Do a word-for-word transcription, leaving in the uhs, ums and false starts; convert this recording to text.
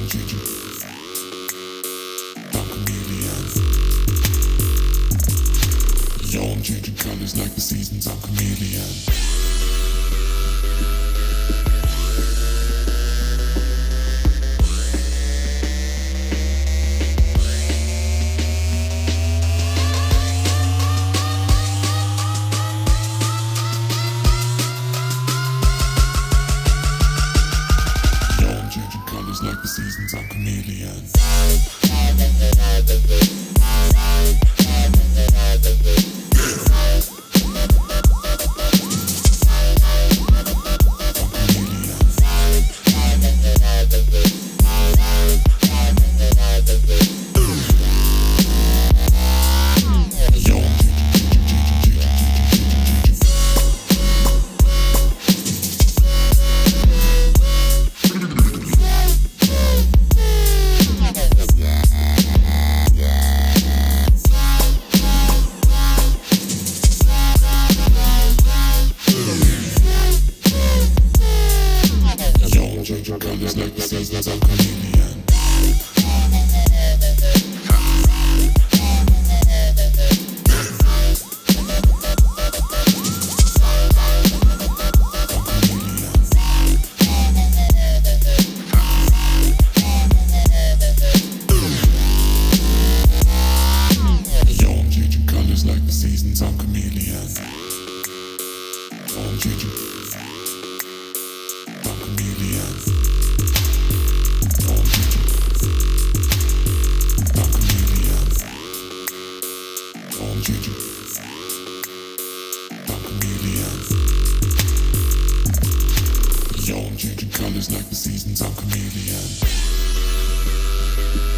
Like the seasons, I'm chameleon. Yo, I'm changing colors like the seasons, I'm chameleon. Changing colors like the seasons, I'm chameleon. Yo, I'm changing colors like the seasons, I'm chameleon. I'm changing. Yo, I'm changing colors like the seasons, I'm chameleon.